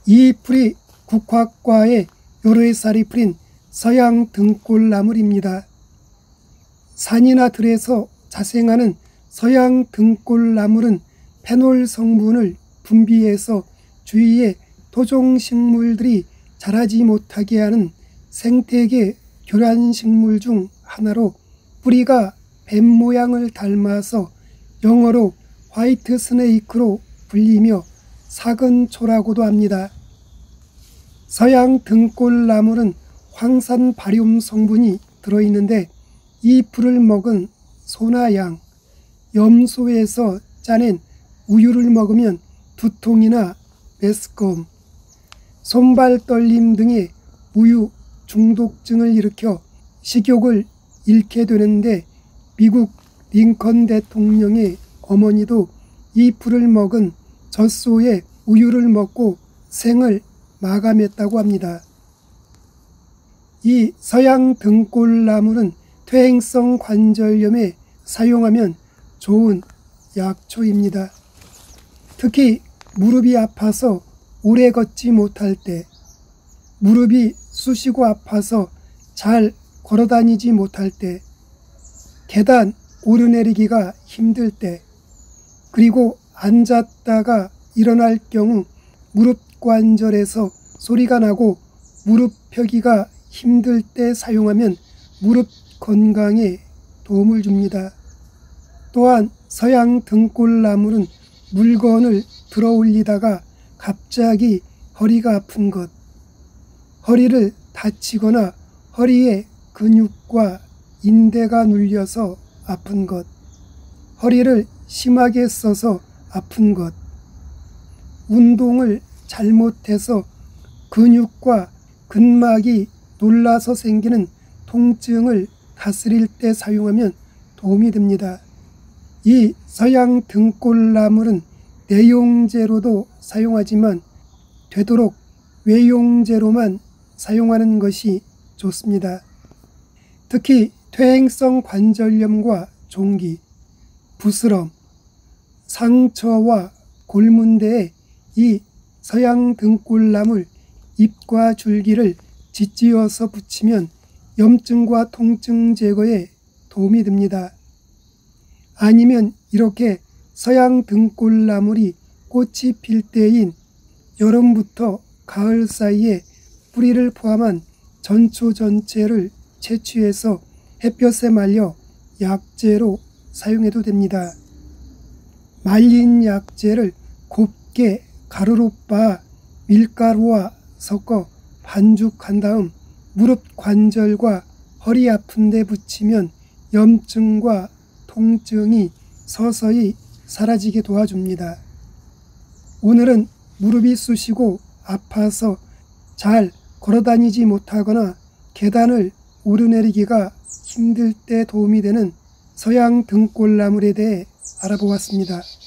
이 풀이 국화과에 여러 쌀이 풀인 서양 등골나물입니다. 산이나 들에서 자생하는 서양 등골나물은 페놀 성분을 분비해서 주위에 토종식물들이 자라지 못하게 하는 생태계 교란식물 중 하나로, 뿌리가 뱀 모양을 닮아서 영어로 화이트 스네이크로 불리며 사근초라고도 합니다. 서양 등골나물은 황산 바륨 성분이 들어있는데, 이 풀을 먹은 소나 양, 염소에서 짜낸 우유를 먹으면 두통이나 메스꺼움, 손발 떨림 등의 우유 중독증을 일으켜 식욕을 잃게 되는데, 미국 링컨 대통령의 어머니도 이 풀을 먹은 젖소의 우유를 먹고 생을 마감했다고 합니다. 이 서양 등골나물은 퇴행성 관절염에 사용하면 좋은 약초입니다. 특히 무릎이 아파서 오래 걷지 못할 때, 무릎이 쑤시고 아파서 잘 걸어다니지 못할 때, 계단 오르내리기가 힘들 때, 그리고 앉았다가 일어날 경우 무릎 관절에서 소리가 나고 무릎 펴기가 힘들 때 사용하면 무릎 건강에 도움을 줍니다. 또한 서양 등골나물은 물건을 들어 올리다가 갑자기 허리가 아픈 것, 허리를 다치거나 허리에 근육과 인대가 눌려서 아픈 것, 허리를 심하게 써서 아픈 것, 운동을 잘못해서 근육과 근막이 놀라서 생기는 통증을 다스릴 때 사용하면 도움이 됩니다. 이 서양 등골나물은 내용제로도 사용하지만 되도록 외용제로만 사용하는 것이 좋습니다. 특히 퇴행성 관절염과 종기, 부스럼, 상처와 골문대에 이 서양 등골나물 잎과 줄기를 짓지어서 붙이면 염증과 통증 제거에 도움이 됩니다. 아니면 이렇게 서양 등골나물이 꽃이 필 때인 여름부터 가을 사이에 뿌리를 포함한 전초 전체를 채취해서 햇볕에 말려 약재로 사용해도 됩니다. 말린 약재를 곱게 가루로 빻아 밀가루와 섞어 반죽한 다음 무릎 관절과 허리 아픈 데 붙이면 염증과 통증이 서서히 사라지게 도와줍니다. 오늘은 무릎이 쑤시고 아파서 잘 걸어다니지 못하거나 계단을 오르내리기가 힘들 때 도움이 되는 서양 등골나물에 대해 알아보았습니다.